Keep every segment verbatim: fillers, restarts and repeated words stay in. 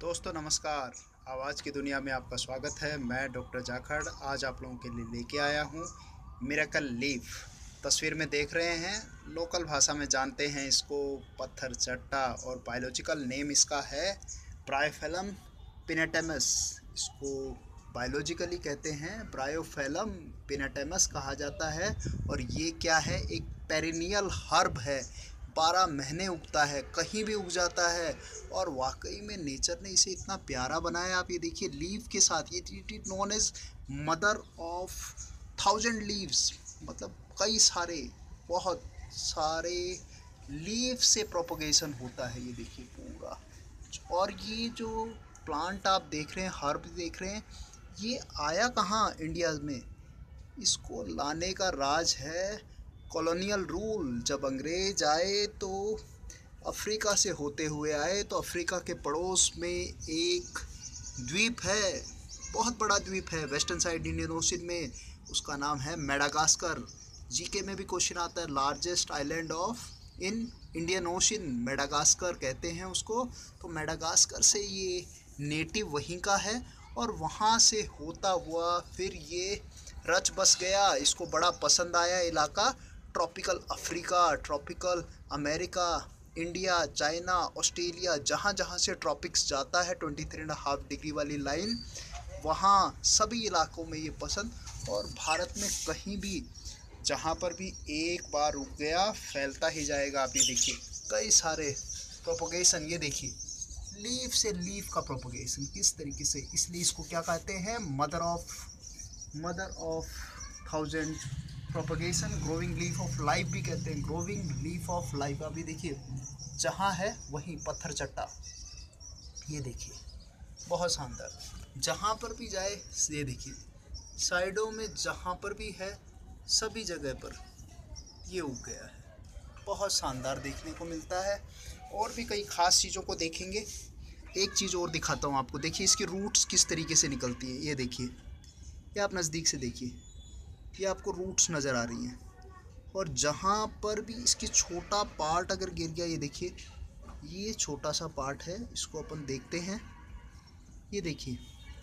दोस्तों नमस्कार। आवाज़ की दुनिया में आपका स्वागत है। मैं डॉक्टर जाखड़ आज आप लोगों के लिए लेके आया हूँ मिरेकल लीफ। तस्वीर में देख रहे हैं, लोकल भाषा में जानते हैं इसको पत्थर चट्टा, और बायोलॉजिकल नेम इसका है ब्रायोफिलम पिनेटेमस। इसको बायोलॉजिकली कहते हैं ब्रायोफिलम पिनेटेमस कहा जाता है। और ये क्या है, एक पेरिनियल हर्ब है, बारह महीने उगता है, कहीं भी उग जाता है। और वाकई में नेचर ने इसे इतना प्यारा बनाया। आप ये देखिए लीफ के साथ, ये it known as mother of thousand leaves, मतलब कई सारे, बहुत सारे लीफ से प्रोपगेशन होता है। ये देखिए पूरा। और ये जो प्लांट आप देख रहे हैं, हर्ब देख रहे हैं, ये आया कहाँ इंडिया में? इसको लाने का राज है कॉलोनियल रूल। जब अंग्रेज आए तो अफ्रीका से होते हुए आए, तो अफ्रीका के पड़ोस में एक द्वीप है, बहुत बड़ा द्वीप है वेस्टर्न साइड इंडियन ओशन में, उसका नाम है मेडागास्कर। जीके में भी क्वेश्चन आता है, largest island of in Indian Ocean, Madagascar कहते हैं उसको। तो मेडागास्कर से ये नेटिव वहीं का है, और वहाँ से होता हुआ फिर ये रच बस गया। इसको बड़ा पसंद आया इलाका, tropical Africa, tropical America, India, China, Australia, जहाँ जहाँ से ट्रॉपिक्स जाता है twenty three and half degree वाली लाइन, वहाँ सभी इलाकों में ये पसंद। और भारत में कहीं भी जहाँ पर भी एक बार उग गया फैलता ही जाएगा। आप ये देखिए कई सारे प्रोपोगेशन, ये देखिए लीफ से लीफ का प्रोपोगेशन किस तरीके से। इसलिए इसको क्या कहते हैं, mother of mother of thousand propagation, growing leaf of life भी कहते हैं, ग्रोविंग लीफ ऑफ लाइफ। अभी देखिए जहाँ है वहीं पत्थर चट्टा, ये देखिए बहुत शानदार। जहाँ पर भी जाए, ये देखिए साइडों में जहाँ पर भी है सभी जगह पर ये उग गया है, बहुत शानदार देखने को मिलता है। और भी कई ख़ास चीज़ों को देखेंगे। एक चीज़ और दिखाता हूँ आपको, देखिए इसकी रूट्स किस तरीके से निकलती है। ये देखिए, ये आप नज़दीक से देखिए, ये आपको रूट्स नज़र आ रही हैं। और जहाँ पर भी इसकी छोटा पार्ट अगर गिर गया, ये देखिए ये छोटा सा पार्ट है, इसको अपन देखते हैं। ये देखिए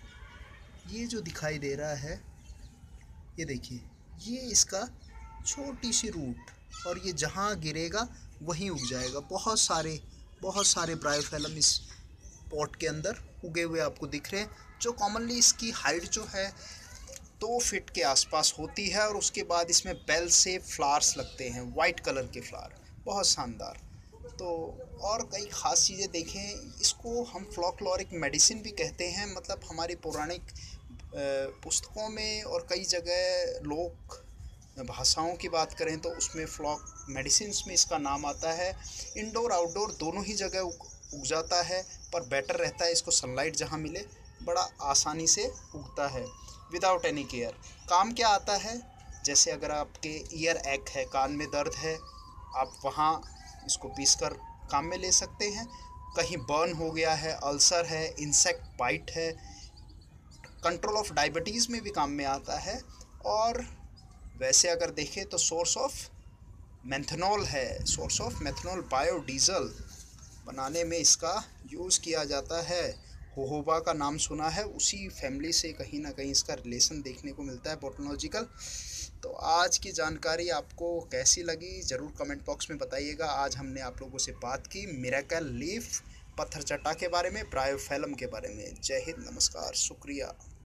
ये जो दिखाई दे रहा है, ये देखिए ये इसका छोटी सी रूट, और ये जहाँ गिरेगा वहीं उग जाएगा। बहुत सारे बहुत सारे ब्रायोफिलम इस पॉट के अंदर उगे हुए आपको दिख रहे हैं। जो कॉमनली इसकी हाइट जो है दो फीट के आसपास होती है, और उसके बाद इसमें बेल से फ्लावर्स लगते हैं, वाइट कलर के फ्लावर, बहुत शानदार। तो और कई ख़ास चीज़ें देखें, इसको हम फ्लोक्लोरिक मेडिसिन भी कहते हैं। मतलब हमारी पौराणिक पुस्तकों में और कई जगह लोक भाषाओं की बात करें तो उसमें फ्लॉक मेडिसिन में इसका नाम आता है। इंडोर आउटडोर दोनों ही जगह उग, उग जाता है, पर बेटर रहता है इसको सनलाइट जहाँ मिले, बड़ा आसानी से उगता है विदाउट एनी केयर। काम क्या आता है, जैसे अगर आपके ईयर एक है, कान में दर्द है, आप वहाँ इसको पीसकर काम में ले सकते हैं। कहीं बर्न हो गया है, अल्सर है, इंसेक्ट बाइट है, कंट्रोल ऑफ डायबिटीज़ में भी काम में आता है। और वैसे अगर देखें तो सोर्स ऑफ मेथनॉल है, सोर्स ऑफ मेथनॉल बायोडीज़ल बनाने में इसका यूज़ किया जाता है। होहोबा का नाम सुना है, उसी फैमिली से कहीं ना कहीं इसका रिलेशन देखने को मिलता है बोटोलॉजिकल। तो आज की जानकारी आपको कैसी लगी ज़रूर कमेंट बॉक्स में बताइएगा। आज हमने आप लोगों से बात की मिरेकल लीफ, पत्थर चट्टा के बारे में, ब्रायोफिलम के बारे में। जय हिंद, नमस्कार, शुक्रिया।